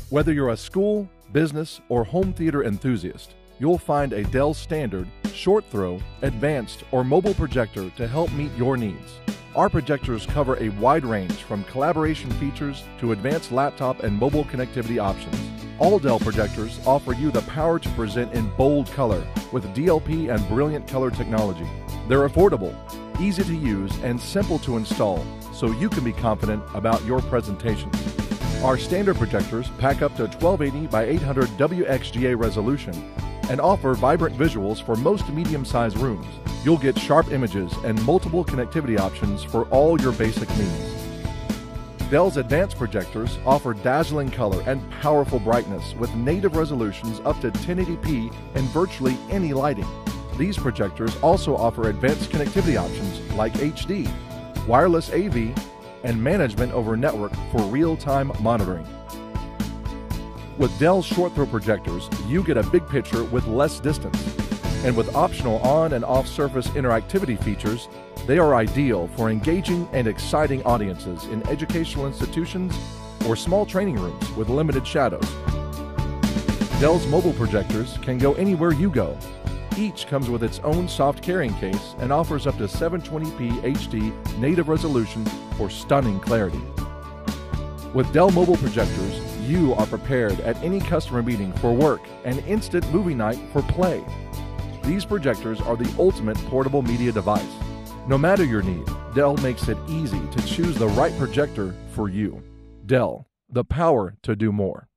Whether you're a school, business, or home theater enthusiast, you'll find a Dell Standard, Short Throw, Advanced, or Mobile projector to help meet your needs. Our projectors cover a wide range from collaboration features to advanced laptop and mobile connectivity options. All Dell projectors offer you the power to present in bold color with DLP and brilliant color technology. They're affordable, easy to use, and simple to install, so you can be confident about your presentations. Our standard projectors pack up to 1280 by 800 WXGA resolution and offer vibrant visuals for most medium-sized rooms. You'll get sharp images and multiple connectivity options for all your basic needs. Dell's advanced projectors offer dazzling color and powerful brightness with native resolutions up to 1080p and virtually any lighting. These projectors also offer advanced connectivity options like HD, wireless AV, and management over network for real-time monitoring. With Dell's short throw projectors, you get a big picture with less distance. And with optional on and off surface interactivity features, they are ideal for engaging and exciting audiences in educational institutions or small training rooms with limited shadows. Dell's mobile projectors can go anywhere you go. Each comes with its own soft carrying case and offers up to 720p HD native resolution for stunning clarity. With Dell mobile projectors, you are prepared at any customer meeting for work and instant movie night for play. These projectors are the ultimate portable media device. No matter your need, Dell makes it easy to choose the right projector for you. Dell, the power to do more.